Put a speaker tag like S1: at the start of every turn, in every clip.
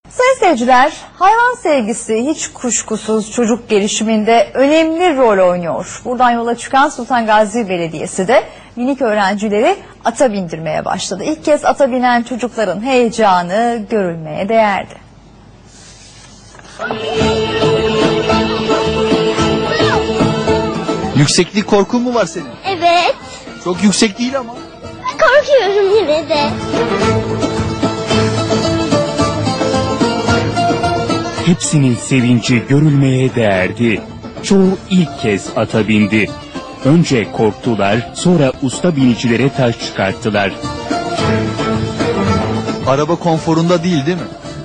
S1: Sayın seyirciler, hayvan sevgisi hiç kuşkusuz çocuk gelişiminde önemli rol oynuyor. Buradan yola çıkan Sultan Gazi Belediyesi de minik öğrencileri ata bindirmeye başladı. İlk kez ata binen çocukların heyecanı görülmeye değerdi.
S2: Yükseklik korkun mu var senin?
S3: Evet.
S2: Çok yüksek değil ama.
S3: Korkuyorum yine de.
S4: Hepsinin sevinci görülmeye değerdi. Çoğu ilk kez ata bindi. Önce korktular, sonra usta binicilere taş çıkarttılar.
S2: Araba konforunda değil mi?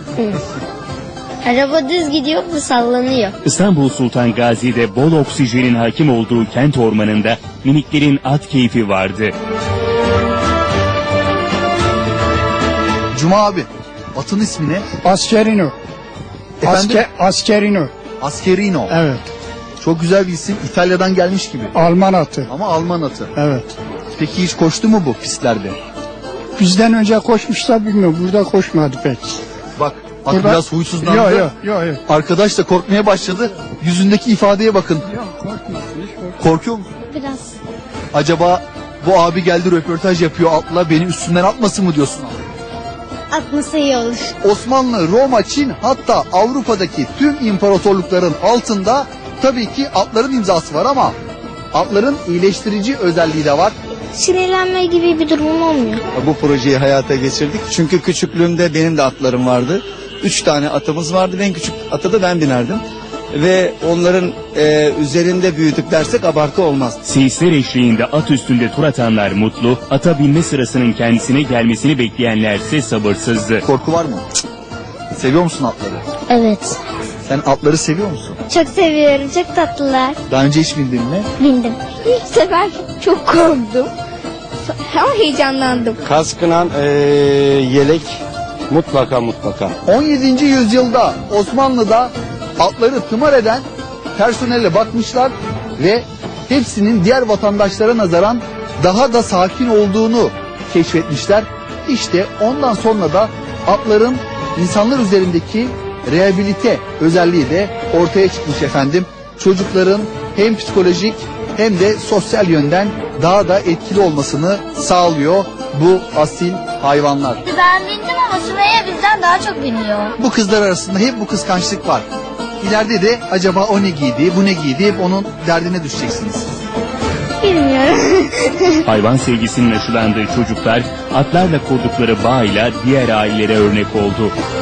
S3: Araba düz gidiyor, bu sallanıyor.
S4: İstanbul Sultan Gazi'de bol oksijenin hakim olduğu kent ormanında miniklerin at keyfi vardı.
S2: Cuma abi, atın ismi ne?
S5: Askerino.
S2: Efendim?
S5: Askerino.
S2: Askerino.
S5: Evet.
S2: Çok güzel bir isim. İtalya'dan gelmiş gibi.
S5: Alman atı.
S2: Ama Alman atı.
S5: Evet.
S2: Peki hiç koştu mu bu pistlerde?
S5: Bizden önce koşmuşlar, bilmiyorum. Burada koşmadı pek.
S2: Bak, at
S5: Burada...
S2: biraz huysuzlandı.
S5: Yok.
S2: Arkadaş da korkmaya başladı. Yüzündeki ifadeye bakın. Korkuyor musun?
S3: Biraz.
S2: Acaba bu abi geldi röportaj yapıyor atla, beni üstünden atmasın mı diyorsun abi?
S3: Atması iyi olur.
S2: Osmanlı, Roma, Çin, hatta Avrupa'daki tüm imparatorlukların altında tabii ki atların imzası var ama atların iyileştirici özelliği de var.
S3: Sinirlenme gibi bir durum olmuyor.
S6: Bu projeyi hayata geçirdik. Çünkü küçüklüğümde benim de atlarım vardı. 3 tane atımız vardı. En küçük ata da ben binerdim. Ve onların üzerinde büyüdük dersek abartı olmaz.
S4: Seyisler eşliğinde at üstünde tur atanlar mutlu, ata binme sırasının kendisine gelmesini bekleyenlerse sabırsızdı.
S2: Korku var mı? Seviyor musun atları?
S3: Evet.
S2: Sen atları seviyor musun?
S3: Çok seviyorum, çok tatlılar.
S2: Daha önce hiç bindin mi?
S3: Bindim. İlk sefer çok korktum. Ama heyecanlandım.
S6: Kaskınan yelek mutlaka.
S2: 17. yüzyılda Osmanlı'da atları tımar eden personele bakmışlar ve hepsinin diğer vatandaşlara nazaran daha da sakin olduğunu keşfetmişler. İşte ondan sonra da atların insanlar üzerindeki rehabilite özelliği de ortaya çıkmış efendim. Çocukların hem psikolojik hem de sosyal yönden daha da etkili olmasını sağlıyor bu asil hayvanlar.
S3: Ben bindim ama Sümeyye bizden daha çok biniyor.
S2: Bu kızlar arasında hep bu kıskançlık var. İleride de acaba o ne giydi, bu ne giydi, hep onun derdine düşeceksiniz.
S3: Bilmiyorum.
S4: Hayvan sevgisinin aşılandığı çocuklar atlarla kurdukları bağıyla diğer ailelere örnek oldu.